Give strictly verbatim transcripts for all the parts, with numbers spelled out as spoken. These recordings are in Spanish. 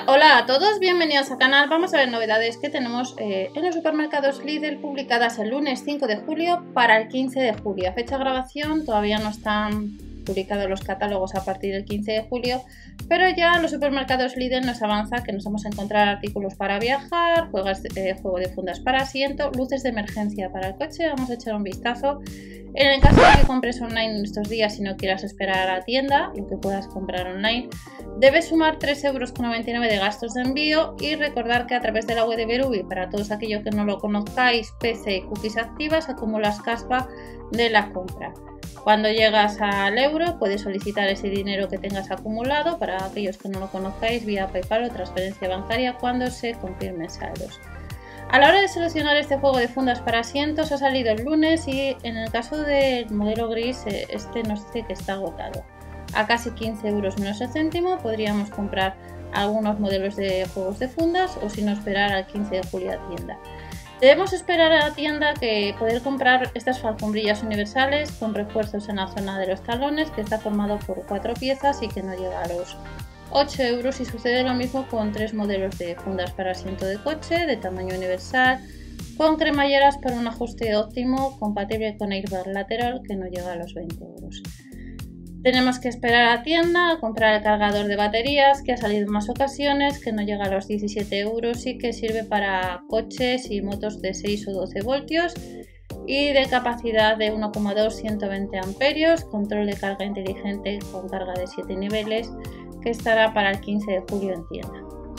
Hola a todos, bienvenidos al canal. Vamos a ver novedades que tenemos eh, en los supermercados Lidl publicadas el lunes cinco de julio para el quince de julio. A fecha de grabación todavía no están publicados los catálogos a partir del quince de julio, pero ya los supermercados Lidl nos avanza que nos vamos a encontrar artículos para viajar, juegos, eh, juego de fundas para asiento, luces de emergencia para el coche. Vamos a echar un vistazo. En el caso de que compres online en estos días y no quieras esperar a la tienda, lo que puedas comprar online, debes sumar tres euros con noventa y nueve de gastos de envío y recordar que a través de la web de Berubi, para todos aquellos que no lo conozcáis, P C y cookies activas, acumulas cashback de la compra. Cuando llegas al euro puedes solicitar ese dinero que tengas acumulado, para aquellos que no lo conozcáis, vía PayPal o transferencia bancaria cuando se confirmen saldos. A la hora de seleccionar este juego de fundas para asientos ha salido el lunes y en el caso del modelo gris este nos dice que está agotado. A casi quince euros menos el céntimo podríamos comprar algunos modelos de juegos de fundas o si no esperar al quince de julio a tienda. Debemos esperar a la tienda que poder comprar estas alfombrillas universales con refuerzos en la zona de los talones, que está formado por cuatro piezas y que no llega a los ocho euros, y sucede lo mismo con tres modelos de fundas para asiento de coche de tamaño universal con cremalleras para un ajuste óptimo compatible con airbag lateral que no llega a los veinte euros. Tenemos que esperar a la tienda a comprar el cargador de baterías, que ha salido en más ocasiones, que no llega a los diecisiete euros y que sirve para coches y motos de seis o doce voltios y de capacidad de uno coma dos, ciento veinte amperios, control de carga inteligente con carga de siete niveles, que estará para el quince de julio en tienda.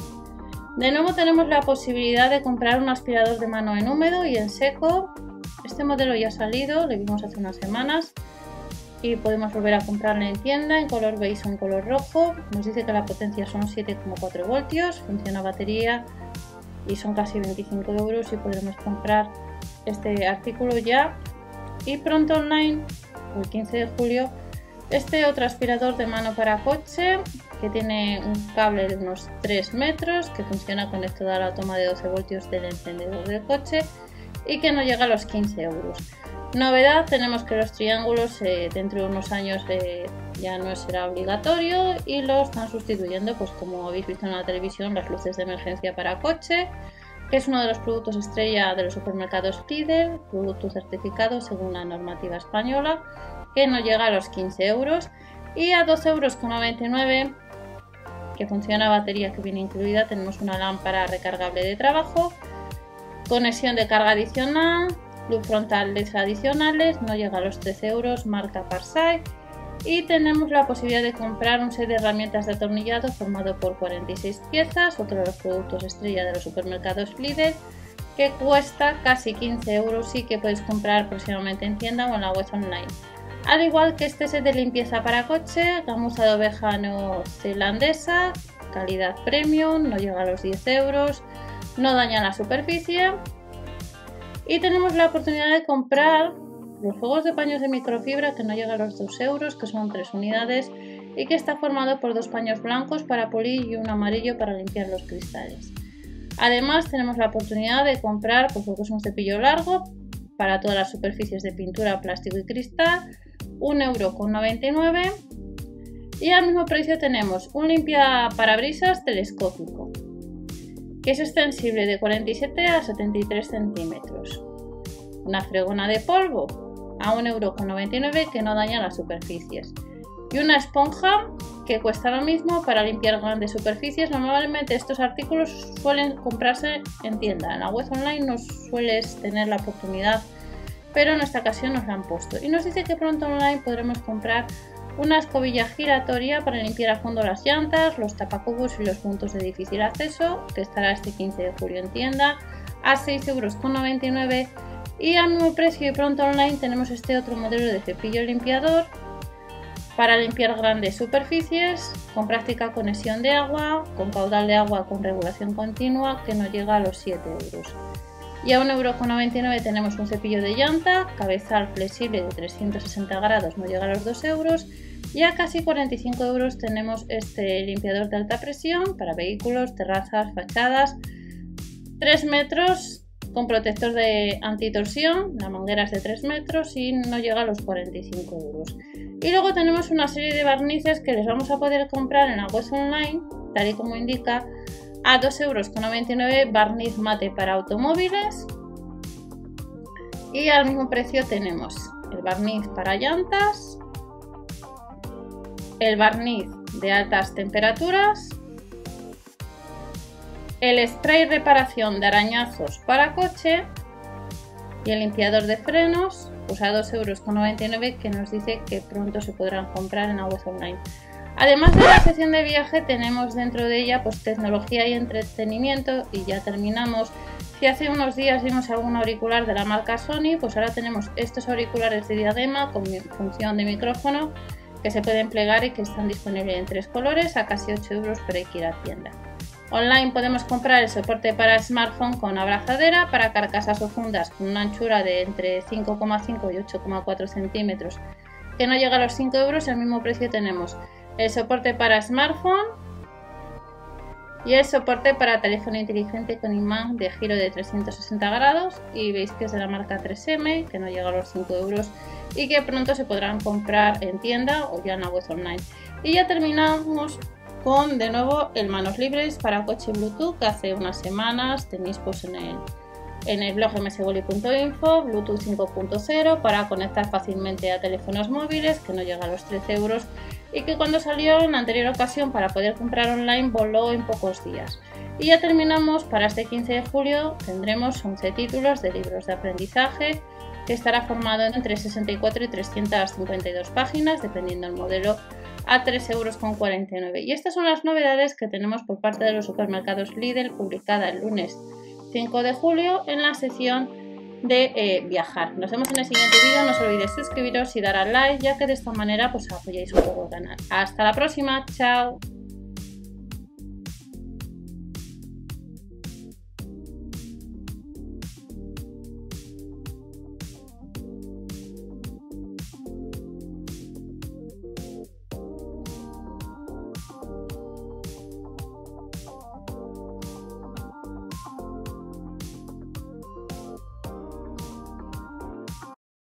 De nuevo tenemos la posibilidad de comprar un aspirador de mano en húmedo y en seco. Este modelo ya ha salido, lo vimos hace unas semanas y podemos volver a comprarlo en tienda en color beige o en color rojo. Nos dice que la potencia son siete coma cuatro voltios, funciona a batería y son casi veinticinco euros y podremos comprar este artículo ya y pronto online el quince de julio. Este otro aspirador de mano para coche que tiene un cable de unos tres metros, que funciona conectado a la toma de doce voltios del encendedor del coche y que no llega a los quince euros. Novedad, tenemos que los triángulos eh, dentro de unos años eh, ya no será obligatorio y lo están sustituyendo, pues como habéis visto en la televisión, las luces de emergencia para coche, que es uno de los productos estrella de los supermercados Lidl, producto certificado según la normativa española, que no llega a los quince euros, y a doce euros con noventa y nueve, que funciona a batería que viene incluida, tenemos una lámpara recargable de trabajo, conexión de carga adicional, luz frontal L E D adicionales, no llega a los trece euros, marca Parsai, y tenemos la posibilidad de comprar un set de herramientas de atornillado formado por cuarenta y seis piezas, otro de los productos estrella de los supermercados Lidl, que cuesta casi quince euros y que puedes comprar próximamente en tienda o en la web online. Al igual que este set de limpieza para coche, gamuza de oveja neozelandesa, calidad premium, no llega a los diez euros, no daña la superficie. Y tenemos la oportunidad de comprar los juegos de paños de microfibra que no llega a los dos euros, que son tres unidades y que está formado por dos paños blancos para pulir y un amarillo para limpiar los cristales. Además tenemos la oportunidad de comprar pues, lo que es un cepillo largo para todas las superficies de pintura, plástico y cristal, un euro con noventa y nueve, y al mismo precio tenemos un limpiaparabrisas telescópico que es extensible de cuarenta y siete a setenta y tres centímetros, una fregona de polvo a un euro con noventa y nueve que no daña las superficies y una esponja que cuesta lo mismo para limpiar grandes superficies. Normalmente estos artículos suelen comprarse en tienda, en la web online no sueles tener la oportunidad, pero en esta ocasión nos la han puesto y nos dice que pronto online podremos comprar una escobilla giratoria para limpiar a fondo las llantas, los tapacubos y los puntos de difícil acceso, que estará este quince de julio en tienda a seis euros con noventa y nueve, y al mismo precio y pronto online tenemos este otro modelo de cepillo limpiador para limpiar grandes superficies con práctica conexión de agua, con caudal de agua con regulación continua, que no llega a los siete euros. Y a un euro con noventa y nueve tenemos un cepillo de llanta, cabezal flexible de trescientos sesenta grados, no llega a los dos euros. Y a casi cuarenta y cinco euros tenemos este limpiador de alta presión para vehículos, terrazas, fachadas, tres metros con protector de antitorsión, la manguera es de tres metros y no llega a los cuarenta y cinco euros. Y luego tenemos una serie de barnices que les vamos a poder comprar en la web online, tal y como indica, A dos euros con noventa y nueve barniz mate para automóviles. Y al mismo precio tenemos el barniz para llantas, el barniz de altas temperaturas, el spray reparación de arañazos para coche y el limpiador de frenos, pues a dos euros con noventa y nueve, que nos dice que pronto se podrán comprar en la web online. Además de la sección de viaje, tenemos dentro de ella pues tecnología y entretenimiento, y ya terminamos. Si hace unos días vimos algún auricular de la marca Sony, pues ahora tenemos estos auriculares de diadema con función de micrófono que se pueden plegar y que están disponibles en tres colores a casi ocho euros, pero hay que ir a tienda. Online podemos comprar el soporte para smartphone con abrazadera para carcasas o fundas con una anchura de entre cinco coma cinco y ocho coma cuatro centímetros, que no llega a los cinco euros. Al mismo precio tenemos el soporte para smartphone y el soporte para teléfono inteligente con imán de giro de trescientos sesenta grados, y veis que es de la marca tres eme, que no llega a los cinco euros y que pronto se podrán comprar en tienda o ya en la web online. Y ya terminamos con de nuevo el manos libres para coche Bluetooth, que hace unas semanas tenéis pues en el, en el blog msgoli punto info, Bluetooth cinco punto cero para conectar fácilmente a teléfonos móviles, que no llega a los trece euros y que cuando salió en la anterior ocasión para poder comprar online voló en pocos días. Y ya terminamos. Para este quince de julio tendremos once títulos de libros de aprendizaje, que estará formado entre sesenta y cuatro y trescientas cincuenta y dos páginas, dependiendo del modelo, a tres euros con cuarenta y nueve. Y estas son las novedades que tenemos por parte de los supermercados Lidl, publicada el lunes cinco de julio en la sección de eh, viajar. Nos vemos en el siguiente vídeo. No os olvidéis suscribiros y dar al like, ya que de esta manera pues apoyáis un poco el canal. Hasta la próxima, chao.